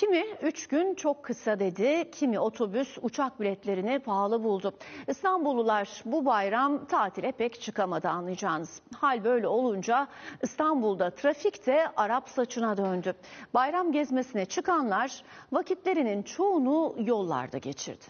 Kimi 3 gün çok kısa dedi, kimi otobüs, uçak biletlerini pahalı buldu. İstanbullular bu bayram tatile pek çıkamadı anlayacağınız. Hal böyle olunca İstanbul'da trafik de Arap saçına döndü. Bayram gezmesine çıkanlar vakitlerinin çoğunu yollarda geçirdi.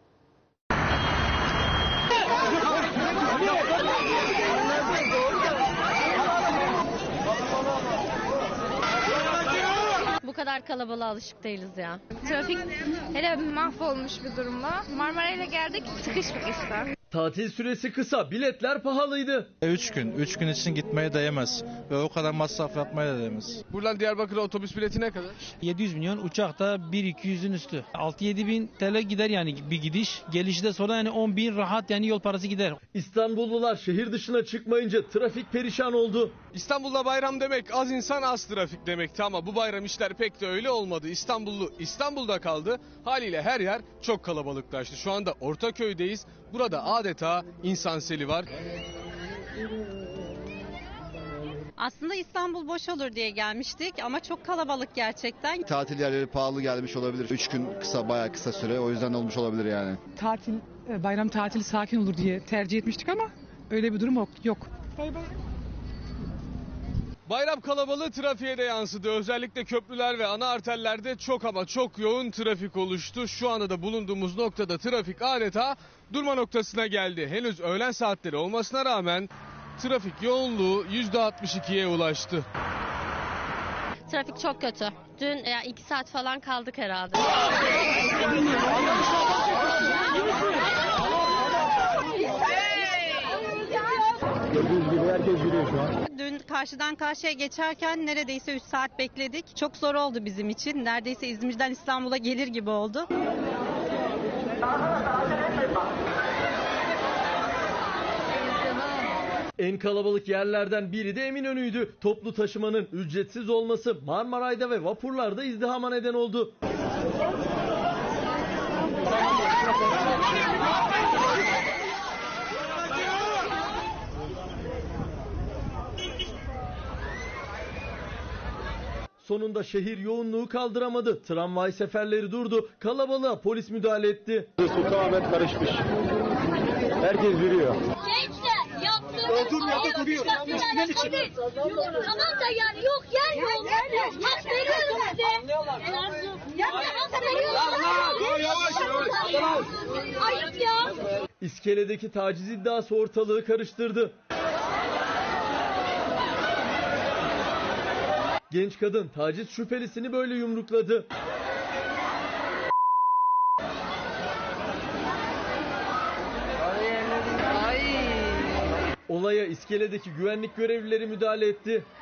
Bu kadar kalabalığa alışık değiliz ya. Trafik hele mahvolmuş bir durumda. Marmaray'la geldik, sıkışmışlar. Tatil süresi kısa, biletler pahalıydı. 3 gün için gitmeye değmez ve o kadar masraf yapmaya da değmez. Buradan Diyarbakır'a otobüs bileti ne kadar? 700 milyon, uçakta 1-200'ün üstü. 6-7 bin TL gider yani bir gidiş. Gelişi de sonra yani 10 bin rahat yani yol parası gider. İstanbullular şehir dışına çıkmayınca trafik perişan oldu. İstanbul'da bayram demek az insan az trafik demekti ama bu bayram işler pek de öyle olmadı. İstanbullu İstanbul'da kaldı. Haliyle her yer çok kalabalıklaştı. Şu anda Ortaköy'deyiz. Burada adeta insan seli var. Aslında İstanbul boş olur diye gelmiştik ama çok kalabalık gerçekten. Tatil yerleri pahalı gelmiş olabilir. 3 gün kısa, bayağı kısa süre, o yüzden olmuş olabilir yani. Bayram tatili sakin olur diye tercih etmiştik ama öyle bir durum yok. Bayram kalabalığı trafiğe de yansıdı. Özellikle köprüler ve ana arterlerde çok ama çok yoğun trafik oluştu. Şu anda da bulunduğumuz noktada trafik adeta durma noktasına geldi. Henüz öğlen saatleri olmasına rağmen trafik yoğunluğu %62'ye ulaştı. Trafik çok kötü. Dün 2 saat falan kaldık herhalde. Dün karşıdan karşıya geçerken neredeyse 3 saat bekledik. Çok zor oldu bizim için. Neredeyse İzmir'den İstanbul'a gelir gibi oldu. En kalabalık yerlerden biri de Eminönü'ydü. Toplu taşımanın ücretsiz olması Marmaray'da ve vapurlarda izdihama neden oldu. Sonunda şehir yoğunluğu kaldıramadı. Tramvay seferleri durdu. Kalabalığa polis müdahale etti. Tamamen karışmış. Herkes yürüyor. Gençler yaptığınız ayıp üstadlar için. Tamam da yani yok yer yok. Hak veriyorum size. Hak veriyorum. Ayıp ya. İskeledeki taciz iddiası ortalığı karıştırdı. Genç kadın taciz şüphelisini böyle yumrukladı. Olaya İskele'deki güvenlik görevlileri müdahale etti.